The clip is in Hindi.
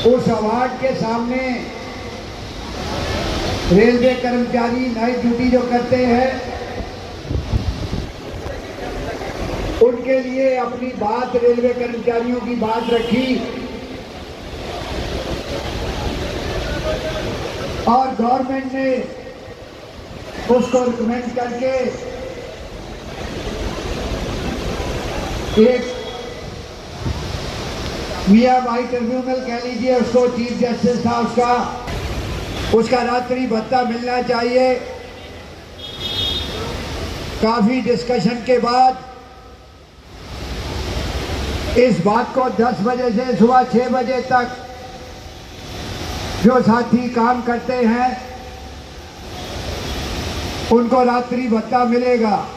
उस अवार्ड के सामने रेलवे कर्मचारी नाइट ड्यूटी जो करते हैं उनके लिए अपनी बात, रेलवे कर्मचारियों की बात रखी और गवर्नमेंट ने उसको रिकमेंड करके एक मियां भाई ट्रिब्यूनल कह लीजिए उसको, चीफ जस्टिस था उसका रात्रि भत्ता मिलना चाहिए। काफी डिस्कशन के बाद इस बात को 10 बजे से सुबह 6 बजे तक जो साथी काम करते हैं उनको रात्रि भत्ता मिलेगा।